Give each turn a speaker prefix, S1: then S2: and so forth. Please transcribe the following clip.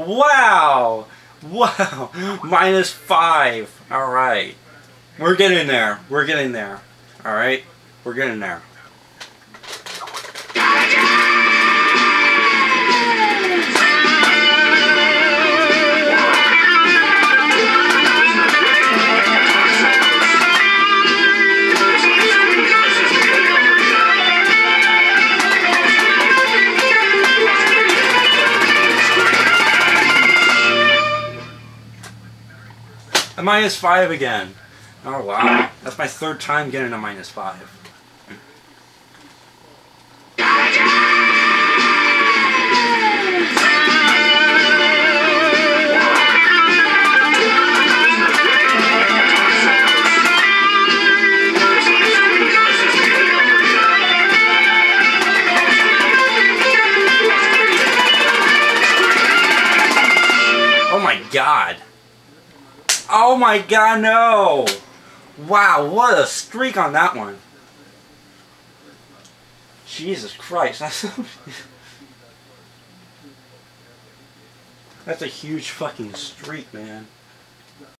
S1: Wow! Wow! -5. Alright. We're getting there. We're getting there. Alright? We're getting there. A -5 again. Oh wow. That's my 3rd time getting a -5. Oh my god. Oh my god, no! Wow, what a streak on that one. Jesus Christ, that's a huge fucking streak, man.